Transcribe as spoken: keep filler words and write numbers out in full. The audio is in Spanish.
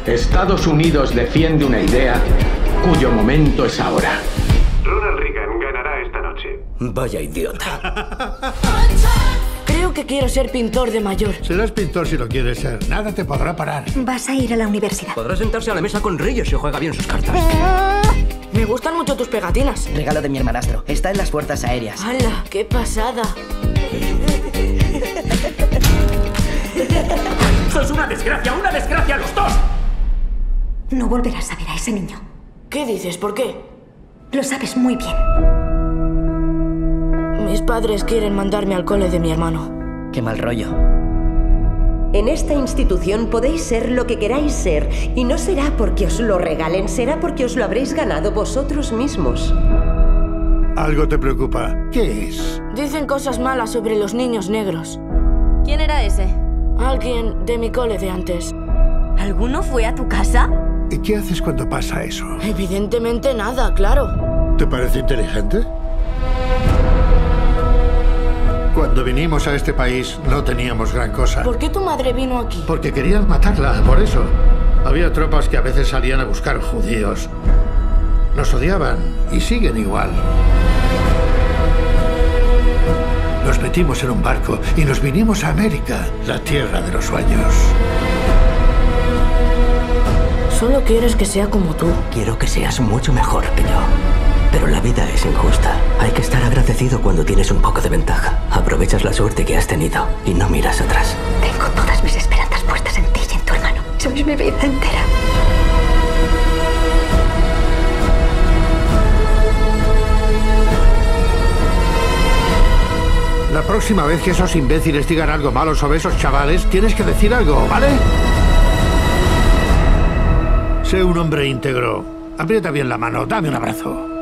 Estados Unidos defiende una idea cuyo momento es ahora. Ronald Reagan ganará esta noche. Vaya idiota. Creo que quiero ser pintor de mayor. Serás pintor si lo quieres ser. Nada te podrá parar. Vas a ir a la universidad. Podrá sentarse a la mesa con Reyes si juega bien sus cartas. Me gustan mucho tus pegatinas. Regalo de mi hermanastro. Está en las fuerzas aéreas. ¡Hala! ¡Qué pasada! ¡Sos una desgracia! ¡Una desgracia los dos! No volverás a ver a ese niño. ¿Qué dices? ¿Por qué? Lo sabes muy bien. Mis padres quieren mandarme al cole de mi hermano. Qué mal rollo. En esta institución podéis ser lo que queráis ser, y no será porque os lo regalen, será porque os lo habréis ganado vosotros mismos. ¿Algo te preocupa? ¿Qué es? Dicen cosas malas sobre los niños negros. ¿Quién era ese? Alguien de mi cole de antes. ¿Alguno fue a tu casa? ¿Y qué haces cuando pasa eso? Evidentemente nada, claro. ¿Te parece inteligente? Cuando vinimos a este país no teníamos gran cosa. ¿Por qué tu madre vino aquí? Porque querían matarla, por eso. Había tropas que a veces salían a buscar judíos. Nos odiaban y siguen igual. Nos metimos en un barco y nos vinimos a América, la tierra de los sueños. Solo quieres que sea como tú. Quiero que seas mucho mejor que yo. Pero la vida es injusta. Hay que estar agradecido cuando tienes un poco de ventaja. Aprovechas la suerte que has tenido y no miras atrás. Tengo todas mis esperanzas puestas en ti y en tu hermano. Sois mi vida entera. La próxima vez que esos imbéciles digan algo malo sobre esos chavales, tienes que decir algo, ¿vale? Sé un hombre íntegro. Aprieta bien la mano, dame un abrazo.